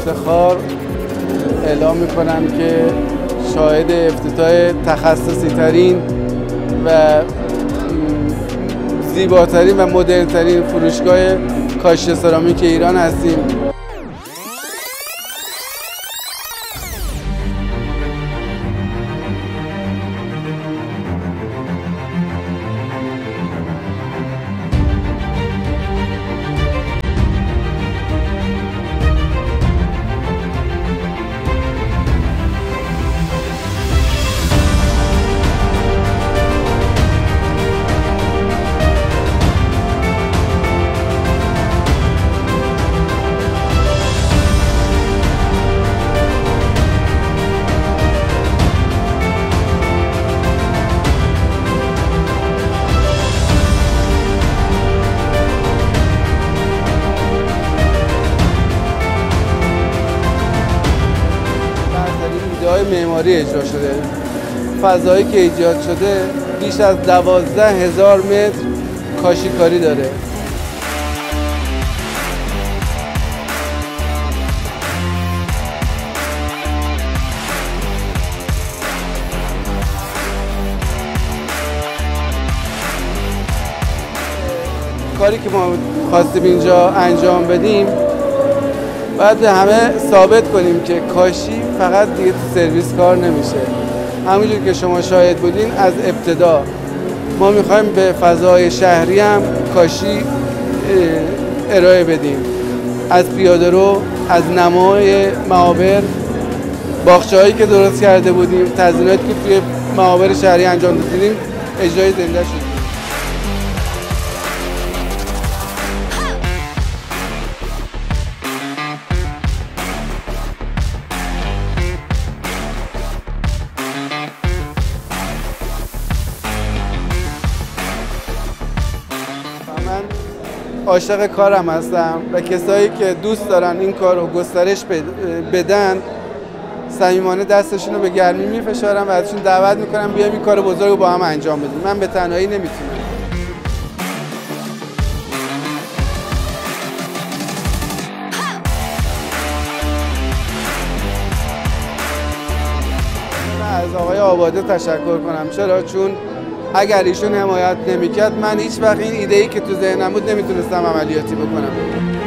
افتخار اعلام میکنم که شاهد افتتاح تخصصی ترین و زیباترین و مدرن‌ترین فروشگاه کاشی سرامیک ایران هستیم. معماری اجرا شده. فضایی که ایجاد شده بیش از 12,000 متر کاشیکاری داره. کاری که ما خواستیم اینجا انجام بدیم باید همه ثابت کنیم که کاشی فقط دیگه سرویس کار نمیشه. همونجور که شما شاهد بودین از ابتدا ما میخوایم به فضای شهری هم کاشی ارائه بدیم. از پیاده‌رو، از نمای معابر، باغچه‌هایی که درست کرده بودیم، تزییناتی که توی معابر شهری انجام دادیم اجرای زنده شد. من عاشق کارم هستم و کسایی که دوست دارن این کار رو گسترش بدن صمیمانه دستشون رو به گرمی میفشارم و ازشون دعوت میکنم بیایم این کار بزرگ رو با هم انجام بدیم. من به تنهایی نمیتونم. از آقای آباده تشکر کنم. چرا؟ چون اگر ایشون حمایت نمیکرد من هیچ وقت این ایده‌ای که تو ذهنم بود نمیتونستم عملیاتی بکنم.